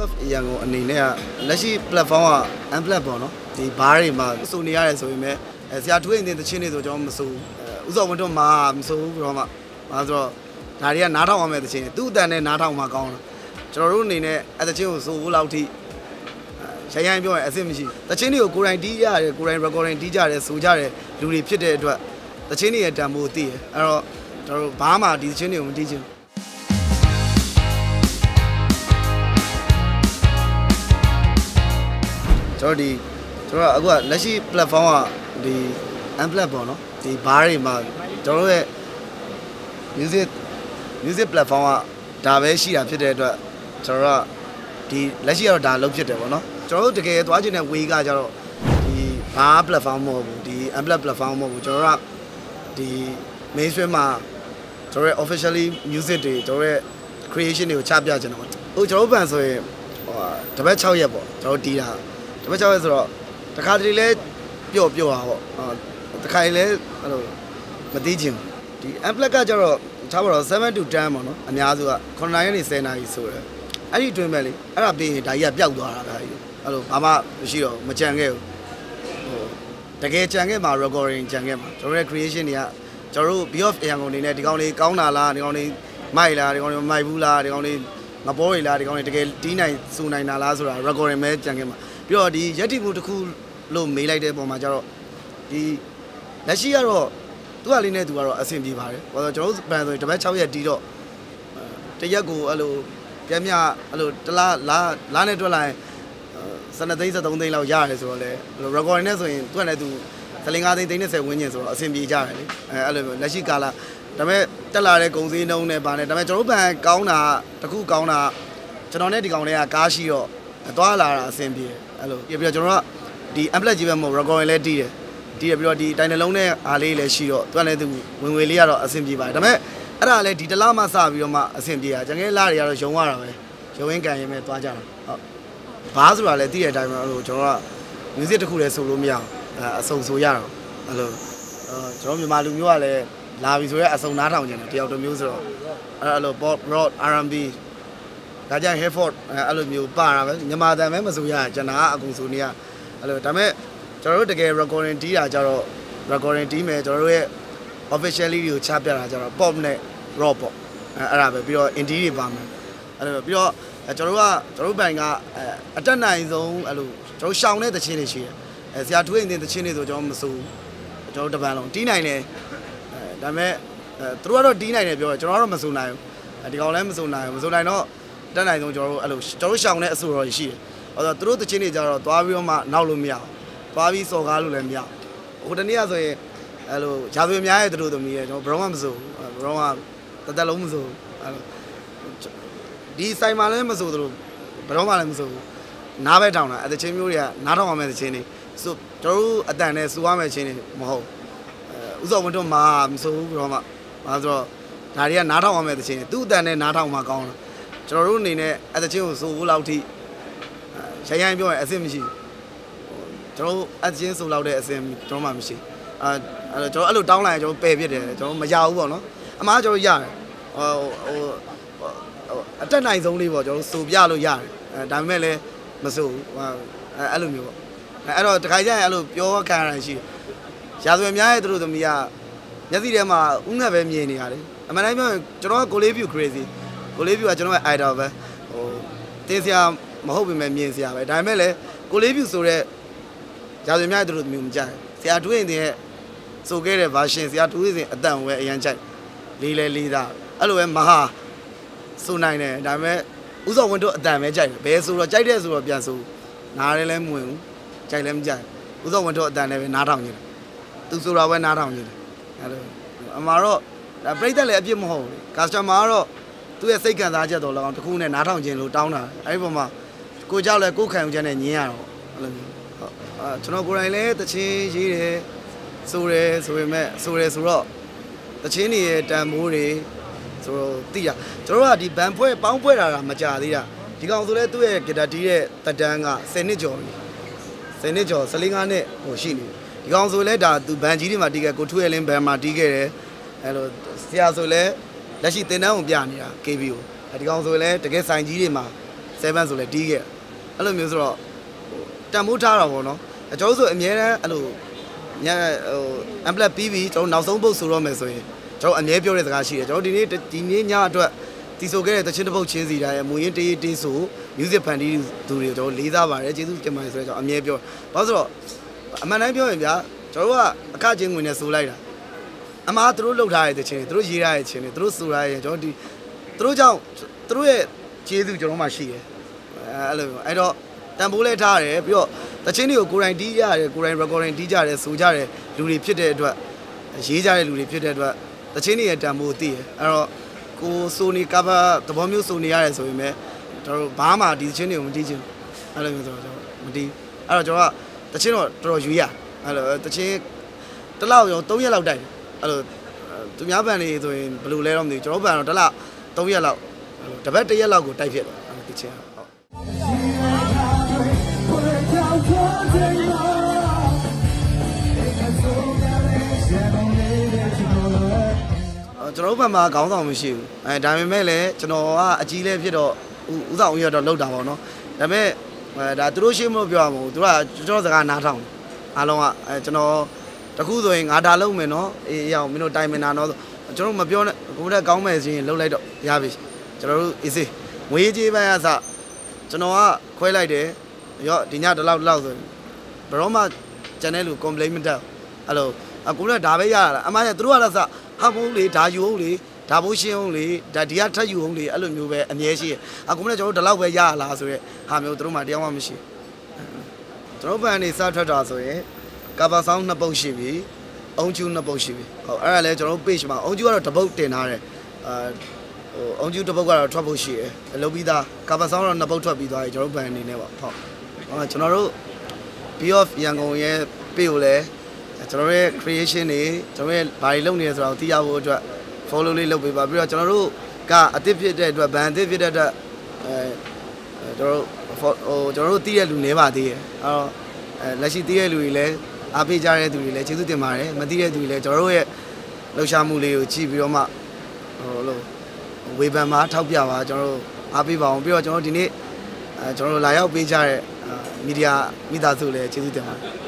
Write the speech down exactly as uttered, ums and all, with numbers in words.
of ရန်ကုန်အနေနဲ့ကလက်ရှိ platform က unplat ပေါ့နော်ဒီဘားတွေမှာစုနေရတယ်ဆိုပေမဲ့ဆရာထွေးနေတဲ့ချင်းတွေဆိုကျွန်တော်မစိုးဥစောဝန်တော့မှာမစိုးဘူးတော့မှဘာဆိုတော့ဒါတွေကနားထောင်ရမယ့်တချင်းသူ့အတန်နဲ့နားထောင်မှာကောင်းတာကျွန်တော်တို့အနေနဲ့အတချင်းကိုစိုးဘူးလောက်ထိရိုင်းရိုင်းပြောရင်အဆင်မရှိတချင်းတွေကိုကိုယ်တိုင်တီးရတယ်ကိုယ်တိုင် recording တီးကြတယ်ဆိုကြတယ်လူတွေဖြစ်တဲ့အတွက်တချင်းတွေရဲ့တန်ဖိုးသိတယ်အဲ့တော့ကျွန်တော်တို့ဘာမှဒီတချင်းတွေကိုမတီးချင်ကျွန်တော်ဒီကျွန်တော်အခုကလက်ရှိ platform ကဒီ unplat ပေါ့နော်ဒီဘားတွေမှာကျွန်တော်ရဲ့ music music platform ကဒါပဲရှိတာဖြစ်တဲ့အတွက်ကျွန်တော်ကဒီလက်ရှိကတော့ဒါလုံးဖြစ်တယ်ပေါ့နော်ကျွန်တော်တို့တကယ်သွားချင်တဲ့ way ကကြတော့ဒီဘား platform မဟုတ်ဘူးဒီ unplat platform မဟုတ်ဘူးကျွန်တော်ကဒီ mainstream မှာကျွန်တော်ရဲ့ officially music တွေကျွန်တော်ရဲ့ creation တွေကိုချပြချင်တယ်ပေါ့ဟိုကျွန်တော်ဘန်ဆိုရင်ဟိုတပတ်၆ရက်ပေါ့ကျွန်တော်တီးတာတပတ်၆ရက်ဆိုတော့တခါတလေလဲပျော့ပျော့တာပေါ့တခါလေလဲအဲ့လိုမသိချင်ဒီ unplat ကကြတော့ထားပါတော့seven to ten ပေါ့နော်အများစုက9နာရီနဲ့10နာရီဆိုရယ်အဲ့ဒီတွင်မဲ့လေအဲ့ဒါပြီးရင်ဒါကြီးကပျောက်သွားတာဗျာအဲ့လိုဘာမှမရှိတော့မကြံခဲ့ဘူးဟိုတကယ်ကြံခဲ့မှာ recording ကြံခဲ့မှာကျွန်တော်ရဲ့ creation တွေကကျွန်တော်တို့ B of ရန်ကုန်နေနဲ့ဒီကောင်လေးကောင်းတာလားဒီကောင်လေးမိုက်လားဒီကောင်လေးမမိုက်ဘူးလားဒီကောင်လေးမပေါ်ရလားဒီကောင်လေးတကယ်တီးနိုင်စူနိုင်တာလားဆိုတာ recording ပဲကြံခဲ့မှာပြီးတော့ဒီရက်တီမှုတစ်ခုလို့မေးလိုက်တဲ့ပုံမှာကျတော့ဒီလက်ရှိကတော့သူ့အလေးနဲ့သူကတော့အဆင်ပြေပါတယ်ဘာလို့ကျွန်တော်တို့ပန်ဆိုရင်တပတ်၆ရက်တီးတော့တရက်ကိုအဲ့လိုပြန်မြအဲ့လိုတလားလားလားနဲ့တွက်လိုက်စနေသိန်း73သိန်းလောက်ရတယ်ဆိုတော့လေအဲ့လို recording နဲ့ဆိုရင်သူကလည်းသူသလင်း၅သိန်းသိန်း30ဝန်းကျင်ဆိုတော့အဆင်ပြေကြတယ်လေအဲအဲ့လိုလက်ရှိကာလဒါပေမဲ့တက်လာတဲ့ဂုံစည်းနှုံးနဲ့ပါနေဒါပေမဲ့ကျွန်တော်တို့ပန်ကောင်းတာတခုကောင်းတာကျွန်တော်နဲ့ဒီကောင်လေးကကားရှိတော့သွားလာတာအဆင်ပြေအဲ့လိုပြီးတော့ကျွန်တော်ကဒီ unplat ကြီးပဲမဟုတ် recording လည်းတီးတယ်တီးရပြီးတော့ဒီတိုင်နှလုံးနဲ့အားလေးလည်းရှိတော့သူကလည်းသူဝင်ငွေလေးကတော့အဆင်ပြေပါတယ်ဒါပေမဲ့အဲ့ဒါလည်းဒီတလားမှစပြီးတော့မှအဆင်ပြေတာကျန်ခဲ့လားတွေကတော့ရုံရတာပဲရုံရင်းကန်ရင်ပဲသွားကြတာဟုတ်ဘားဆိုတာလည်းတီးတဲ့အတိုင်းပဲအဲ့လိုကျွန်တော်က music တစ်ခုလည်းဆိုလို့မရအောင်အဆုံဆိုရတော့အဲ့လိုကျွန်တော်မြန်မာလူမျိုးကလည်းလာပြီဆိုရဲအဆုံနားထောင်ကြတယ်တယောက်တစ်မျိုးဆိုတော့အဲ့လို pop rock R and B ဒါကြိုင် hip hop အဲ့လိုမျိုးပါတာပဲမြန်မာတန်ပဲမဆိုရကျွန်တော်ကအကုန်ဆိုနေရအဲ့လိုဒါပေမဲ့ကျွန်တော်တို့တကယ် recording တီးတာကြတော့ recording တီးမယ်ကျွန်တော်တို့ရဲ့ officially တွေကိုချပြတာကြတော့ pop နဲ့ rock ပေါ့အဲ့ဒါပဲပြီးတော့ indie တွေပါမယ်အဲ့လိုပြီးတော့ကျွန်တော်တို့ကကျွန်တော်တို့ဘန်ကအတက်နိုင်ဆုံးအဲ့လိုကျွန်တော်ရှောင်တဲ့တခြင်းတွေရှိတယ်အဲဆရာထွေးနေတဲ့တခြင်းတွေဆိုကျွန်တော်မစိုးကျွန်တော်တပန်းလုံးတီးနိုင်တယ်အဲဒါပေမဲ့အဲသူတို့ကတော့တီးနိုင်တယ်ပြောတယ်ကျွန်တော်ကတော့မစိုးနိုင်ဘူးဒီကောင်လည်းမစိုးနိုင်ဘူးမစိုးနိုင်တော့တက်နိုင်ဆုံးကျွန်တော်တို့အဲ့လိုကျွန်တော်ရှောင်တဲ့အဆိုတော်ရှိတယ်အဲ့တော့သူတို့တခြင်းတွေကြတော့သွားပြီးတော့မှနောက်လို့မရဘူးသွားပြီးစော်ကားလို့လည်းမရဘူးဟိုတနေ့ကဆိုရင်အဲ့လိုရာဇဝင်များရဲ့သူတို့သမီးရဲ့ကျွန်တော်ဘရောင်းမစိုးဘရောင်းကတသက်လုံးမစိုးအဲ့လိုဒီဆိုင်မှာလည်းမစိုးသူတို့ဘရောင်းမှလည်းမစိုးဘူးနားပဲထောင်တာအဲ့တချင်းမျိုးတွေကနားထောင်ရမယ့်တချင်းတွေဆိုကျွန်တော်တို့အတန်နဲ့စူရမယ့်ချင်းတွေမဟုတ်အဲဥစောဝန်တော့မှာမစိုးဘူးဘရောင်းမှဘာဆိုတော့ဒါတွေကနားထောင်ရမယ့်တချင်းတွေသူ့အတန်နဲ့နားထောင်မှာကောင်းတာကျွန်တော်တို့အနေနဲ့အဲ့တချင်းကိုစိုးဘူးလောက်ထိရိုင်းရိုင်းပြောရင်အဆင်မရှိကျွန်တော်အချင်းဆိုလောက်တဲ့အဆင်ကျွန်တော်မှမရှိအဲအဲ့ကျွန်တော်အဲ့လိုတောင်းလိုက်ရင်ကျွန်တော်ပယ်ပြစ်တယ်ကျွန်တော်မရဘူးပေါ့နော်အမားကျွန်တော်ရတယ်ဟိုဟိုအတက်နိုင်ဆုံးလေးပေါ့ကျွန်တော်စူပြလို့ရတယ်အဲဒါပေမဲ့လည်းမစိုးဘူးအဲအဲ့လိုမျိုးပေါ့အဲ့တော့တခါကျရင်အဲ့လိုပြောခံရတာရှိတယ်ရာဇဝင်များရဲ့သူတို့သမီးကမျက်စိထဲမှာဥငှက်ပဲမြင်နေရတယ်အမှန်တိုင်းပြောရင်ကျွန်တော်ကကိုလေးဖြူ crazy ကိုလေးဖြူကကျွန်တော်ရဲ့ idol ပဲဟိုတင်းစရာမဟုတ်ပေမဲ့မြင်စရာပဲဒါပေမဲ့လည်းကိုလေးဖြူဆိုတဲ့ရာဇဝင်များရဲ့သူတို့သမီးမကြိုက်ဆရာထွေးရင်တဲ့ဆိုခဲ့တဲ့ version ဆရာထွေးရင်အတန်ဝဲအရန်ကြိုက်လေးလဲလေးသားအဲ့လိုပဲမဟာဆိုနိုင်တယ်ဒါပေမဲ့ဥစောဝန်တို့အတန်ပဲကြိုက်တယ်ဘယ်ဆိုတော့ကြိုက်တဲ့ဆိုတော့ပြန်ဆိုနားလည်းလည်းမဝင်ဘူးကြိုက်လည်းမကြိုက်ဥစောဝန်တို့အတန်လည်းပဲနားထောင်နေတယ်သူဆိုတာပဲနားထောင်နေတယ်အဲ့လိုအမှားတော့ဒါပြိတ္တလည်းအပြစ်မဟုတ်ဘူး customer ကတော့သူ့ရဲ့စိတ်ခံစားချက်တော့လောက်တခုနဲ့နားထောင်ခြင်းလို့တောင်းတာအဲ့ဒီပုံမှာကိုကြောက်လဲကိုခံယူချက်နဲ့ညင်းရတော့အဲ့လိုမျိုးဟုတ်အာကျွန်တော်ကိုယ်တိုင်လည်းတချင်းရေးတယ်ဆိုတယ်ဆိုပေမဲ့ဆိုတယ်ဆိုတော့တချင်းတွေရဲ့တန်မိုးတွေဆိုတော့သိရကျွန်တော်တို့ကဒီဘန်ဖွဲပေါင်းဖွဲတာကမကြသေးတာဒီကောင်ဆိုလဲသူ့ရဲ့ဂီတာတီးတဲ့တက်တန်းက10နှစ်ကျော်ပြီ10နှစ်ကျော်14 15နှစ်ဟိုရှိနေဒီကောင်ဆိုလဲဒါသူဘန်ကြီးတွေမှာတီးခဲ့ကိုထွေးရလင်းဘန်မှာတီးခဲ့တယ်အဲ့လိုဆရာဆိုလဲလက်ရှိတင်တန်းကိုပြနေတာ K B ကိုဒီကောင်ဆိုလဲတကယ်ဆိုင်ကြီးတွေမှာ seven ဆိုလဲတီးခဲ့အဲ့လိုမျိုးဆိုတော့တန်ဖိုးထားတာပေါ့နော်ကျွန်တော်ဆိုအမြဲတမ်းအဲ့လိုညဟို amplet ပြီးပြီးကျွန်တော်နောက်ဆုံးပုတ်ဆိုတော့မယ်ဆိုရင်ကျွန်တော်အမြဲပြောတဲ့စကားရှိတယ်ကျွန်တော်ဒီနေ့ဒီနေ့ညအတွက်တီဆိုခဲ့တဲ့တချင်းတစ်ပုတ်ချင်းစီတိုင်းမူရင်းတေးတေးဆို music ဖန်တီးသူတွေကျွန်တော်လေးစားပါတယ်ကျေးဇူးတင်ပါတယ်ဆိုတော့ကျွန်တော်အမြဲပြောဘာလို့ဆိုတော့အမှန်တိုင်းပြောရင်ဗျာကျွန်တော်ကအခချင်းဝင်နေဆိုလိုက်တာအမားသူတို့လှုပ်ထားတဲ့တချင်းတွေသူတို့ရေးထားတဲ့ချင်းတွေသူတို့ဆိုထားတဲ့ကျွန်တော်ဒီသူတို့ကြောင့်သူတို့ရဲ့ကျေးဇူးကျွန်တော်မှရှိတယ်အဲ့လိုအဲ့တော့တန်ဖိုးလဲထားတယ်ပြီးတော့တချင်းတွေကိုကိုယ်တိုင်တီးကြရတယ်ကိုယ်တိုင် recording တီးကြတယ်ဆိုကြတယ်လူတွေဖြစ်တဲ့အတွက်ရေးကြတဲ့လူတွေဖြစ်တဲ့အတွက်တချင်းတွေရဲ့တန်ဖိုးသိတယ်အဲ့တော့ကိုဆိုနီ cover သဘောမျိုးဆိုနေရတယ်ဆိုရင်ပဲကျွန်တော်ဘာမှဒီတချင်းတွေကိုမတီးချင်အဲ့လိုမျိုးဆိုတော့ကျွန်တော်မတီးအဲ့တော့ကျွန်တော်ကတချင်းတော့တော်တော်ရွေးရအဲ့လိုတချင်းတစ်လောက်ရောသုံးရက်လောက်တိုက်အဲ့လိုသူများဘန်နေဆိုရင်ဘယ်လိုလဲတော့မသိဘူးကျွန်တော်ဘန်တော့တစ်လောက်သုံးရက်လောက်အဲ့လိုတစ်ပတ်တစ်ရက်လောက်ကိုတိုက်ဖြစ်တယ်အဲ့တချင်းဟုတ်ကျွန်တော်ဘက်မှာခေါင်းဆောင်မရှိဘူးအဲဒါပေမဲ့လည်းကျွန်တော်ကအကြီးလေးဖြစ်တော့ဥဆောင်ရတော့လောက်တာပေါ့နော်ဒါပေမဲ့ဒါသူတို့ရှင်းမလို့ပြောရမှာဘူးသူကကျွန်တော်စကားနားထောင်အားလုံးကအဲကျွန်တော်တခုဆိုရင်ငါဒါလုံးမယ်နော်အေးရအောင်မင်းတို့တိုင်မင်တာနော်ကျွန်တော်မပြောနဲ့ကိုယ်ကကောင်းမယ်ဆိုရင်လှုပ်လိုက်တော့ရပြီကျွန်တော်တို့အေးစေးငွေကြေးပိုင်းအစကျွန်တော်ကခွဲလိုက်တယ်ရော့ဒီညတလောက်တလောက်ဆိုရင်ဘရောမှ channel လို့ complaint မတက်အဲ့လိုအကူကဒါပဲရတာအမှန်ကသူတို့ကလည်းစဟာမိုးလေဒါယူအောင်လေဒါဘိုးရှင်းအောင်လေဒါဒီကထက်ယူအောင်လေအဲ့လိုမျိုးပဲအမြဲရှိရအကူကကျွန်တော်တို့ဒီလောက်ပဲရလားဆိုရဲဟာမျိုးတို့မှတရားမှမရှိကျွန်တော်ဘန်နေစထွက်တာဆိုရင်ကာဘာဆောင်းနှစ်ပုတ်ရှိပြီအုံကျူးနှစ်ပုတ်ရှိပြီဟုတ်အဲ့ဒါလည်းကျွန်တော်တို့ page မှာအုံကျူးကတော့တစ်ပုတ်တင်ထားတယ်အာဟိုအုံကျူးတစ်ပုတ်ကတော့ထွက်ဖို့ရှိတယ်အလုပ်ပြီးသားကာဘာဆောင်းတော့နှစ်ပုတ်ထွက်ပြီးသွားပြီကျွန်တော်တို့ဘန်အနေနဲ့ပေါ့ဟုတ်ဟောကျွန်တော်တို့ B of ရန်ကုန်ရဲ့ page ကိုလည်းကျွန်တော်ရဲ့ creation တွေကျွန်တော်ရဲ့ဘာတွေလုပ်နေလဲဆိုတော့သိရဖို့အတွက် follow လေးလုပ်ပေးပါပြီးတော့ကျွန်တော်တို့ကအသစ်ဖြစ်တဲ့အတွက်ဘန်အသစ်ဖြစ်တဲ့အတွက်အဲကျွန်တော်တို့ဟိုကျွန်တော်တို့သိတဲ့လူနေပါသေးတယ်အဲတော့အဲလက်ရှိသိတဲ့လူတွေလည်းအားပေးကြတဲ့သူတွေလည်းကျေးဇူးတင်ပါတယ်မသိတဲ့သူတွေလည်းကျွန်တော်တို့ရဲ့လှူရှာမှုလေးကိုကြည့်ပြီးတော့မှဟိုလို့ဝေဖန်မှာထောက်ပြပါကျွန်တော်တို့အားပေးပါအောင်ပြီးတော့ကျွန်တော်ဒီနေ့အဲကျွန်တော်တို့လာရောက်ပေးကြတဲ့မီဒီယာမိသားစုလည်းကျေးဇူးတင်ပါတယ်